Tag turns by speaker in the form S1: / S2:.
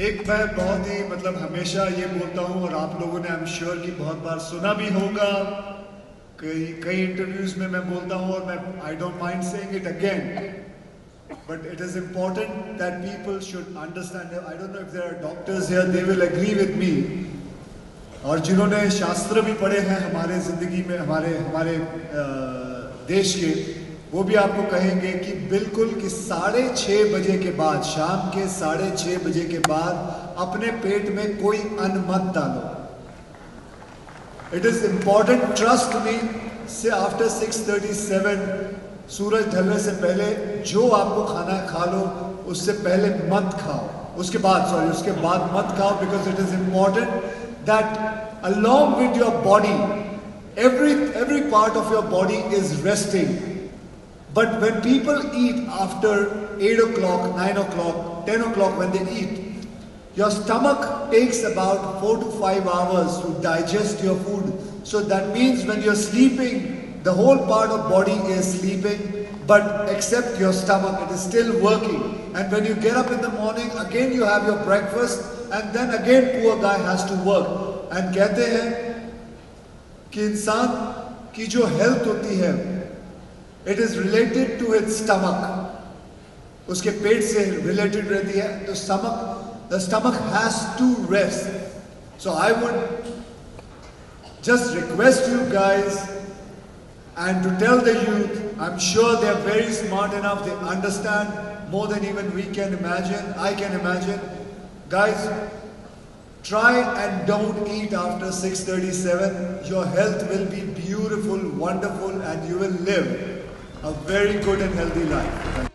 S1: एक मैं बहुत ही मतलब हमेशा ये बोलता हूँ और आप लोगों ने आई एम श्योर कि बहुत बार सुना भी होगा, कई इंटरव्यूज में मैं बोलता हूँ और मैं I don't mind saying it again, but it is important that people should understand. I don't know if there are doctors here, they will agree with me. और जिन्होंने शास्त्र भी पढ़े हैं हमारे जिंदगी में, हमारे देश के, वो भी आपको कहेंगे कि बिल्कुल कि 6:30 बजे के बाद, शाम के 6:30 बजे के बाद अपने पेट में कोई अन्न मत डालो. It is important, trust me, say after 6:37 सूरज ढलने से पहले जो आपको खाना है खा लो, उससे पहले मत खाओ, उसके बाद मत खाओ, because it is important that along with your body, every part of your body is resting. But when people eat after 8 o'clock, 9 o'clock, 10 o'clock, when they eat, your stomach takes about 4 to 5 hours to digest your food. So that means when you're sleeping, the whole part of body is sleeping, but except your stomach, it is still working. And when you get up in the morning, again you have your breakfast, and then again poor guy has to work. And कहते हैं कि इंसान की जो health होती है, it is related to its stomach. उसके पेट से related रहती है, तो the stomach has to rest. So I would just request you guys and to tell the youth, I'm sure they are very smart enough, they understand more than even we can imagine, I can imagine. Guys, try and don't eat after 6:37. Your health will be beautiful, wonderful, and you will live a very good and healthy life.